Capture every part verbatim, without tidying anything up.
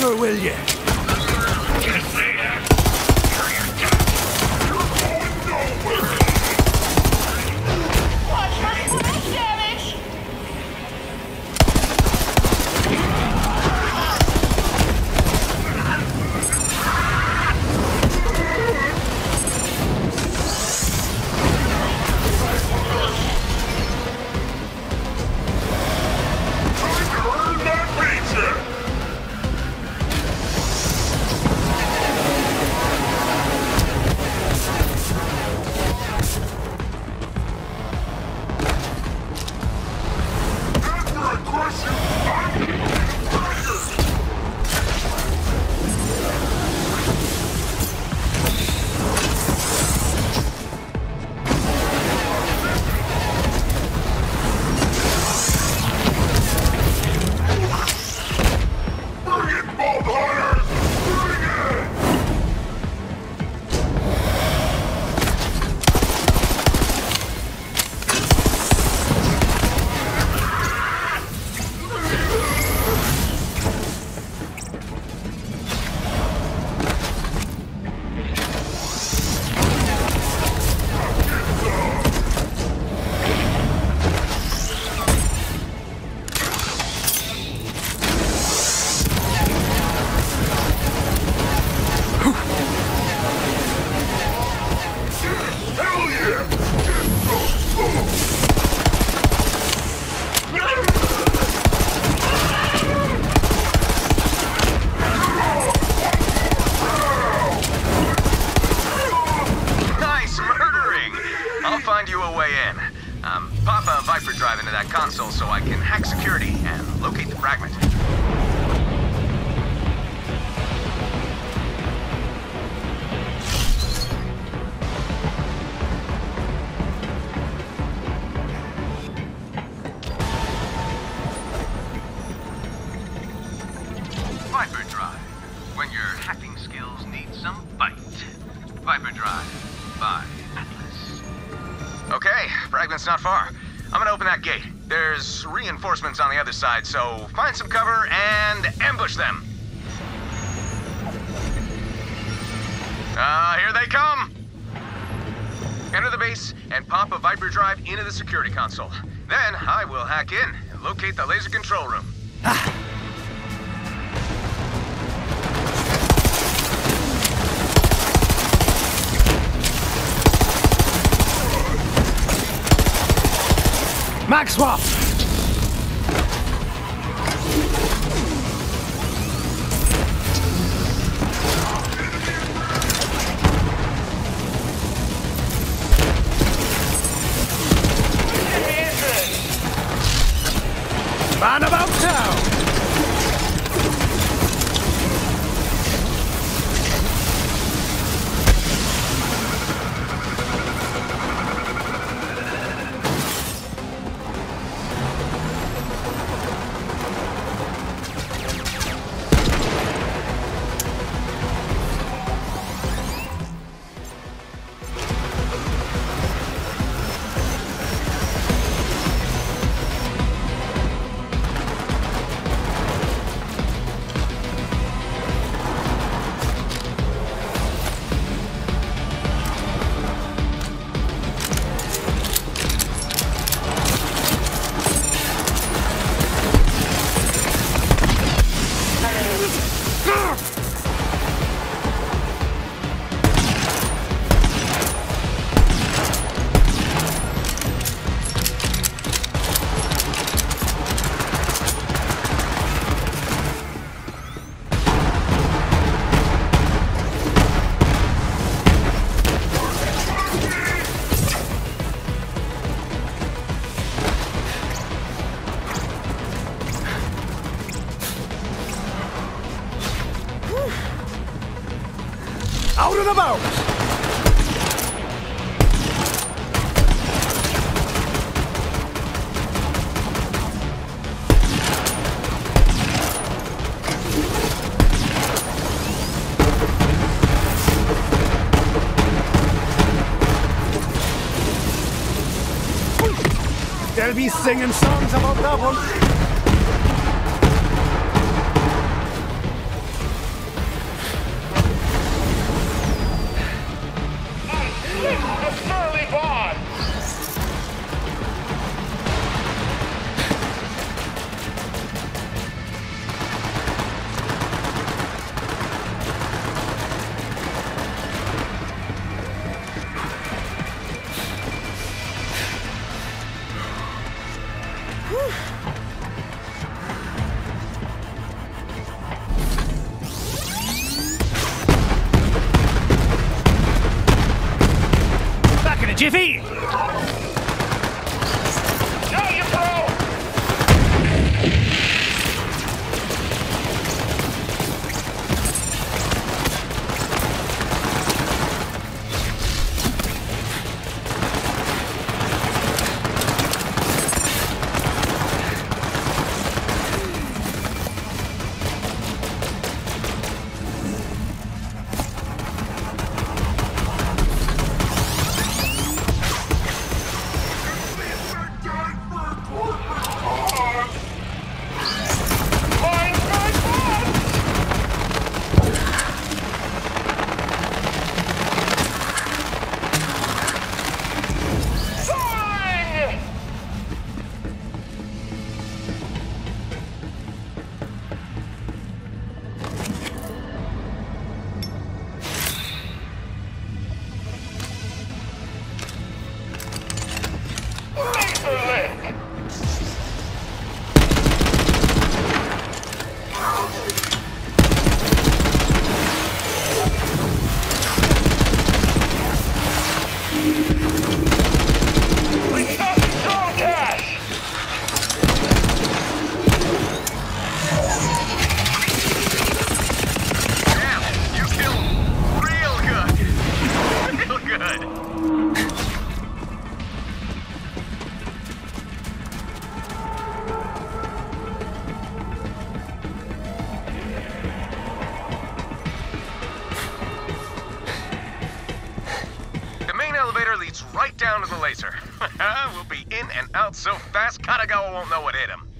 never will you? Yes, they have. You're going nowhere. Watch for splash damage! Earn that paycheck. After I crush you, I will be tired. Bring it, Bolt Hunters! Bring it! Hell yeah! Nice murdering! I'll find you a way in. Um, pop a Viper drive into that console so I can hack security and locate the fragment. Viper drive. When your hacking skills need some bite. Viper drive by Atlas. Okay, fragment's not far. I'm gonna open that gate. There's reinforcements on the other side, so find some cover and ambush them. Ah, uh, here they come! Enter the base and pop a Viper drive into the security console. Then I will hack in and locate the laser control room. Mag swap! Man about town! Out and about! They'll be singing songs about that one. jiffy! Now you pro! Leads right down to the laser. We'll be in and out so fast, Katagawa won't know what hit him.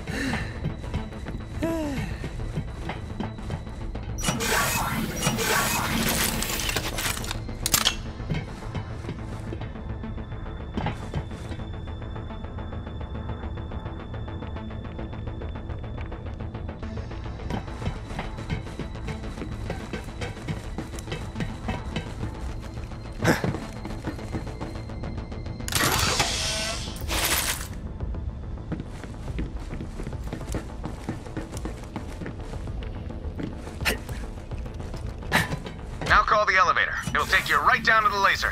Now call the elevator. It'll take you right down to the laser.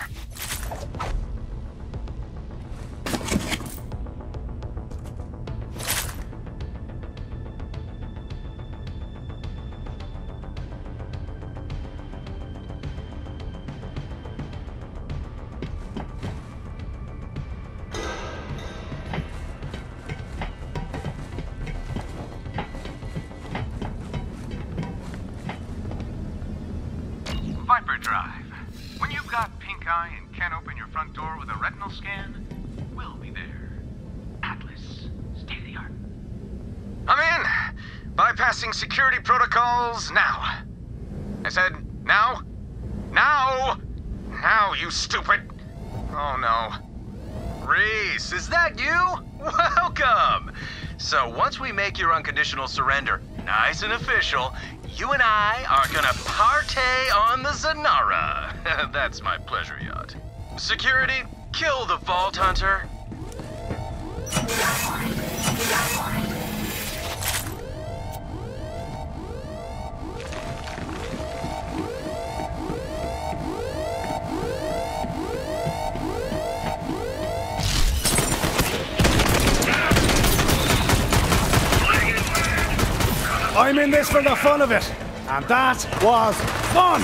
Viper Drive. When you've got pink eye and can't open your front door with a retinal scan, we'll be there. Atlas. State of the art. I'm in! Bypassing security protocols now. I said, now? Now! Now, you stupid! Oh no. Reese, is that you? Welcome! So once we make your unconditional surrender nice and official, you and I are gonna partay on the Zanara. That's my pleasure yacht. Security, kill the Vault Hunter. I'm in this for the fun of it, and that was fun!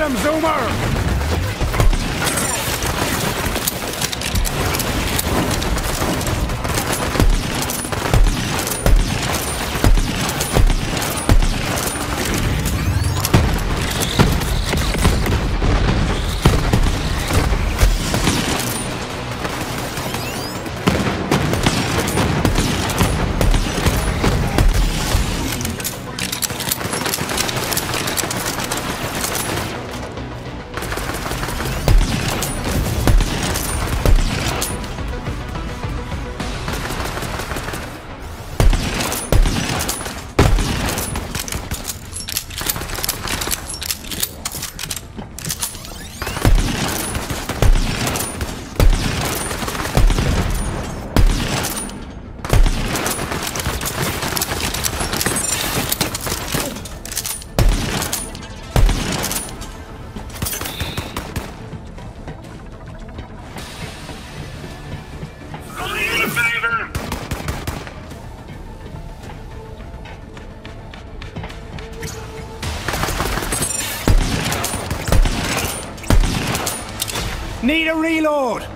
him, Zoomer! Need a reload!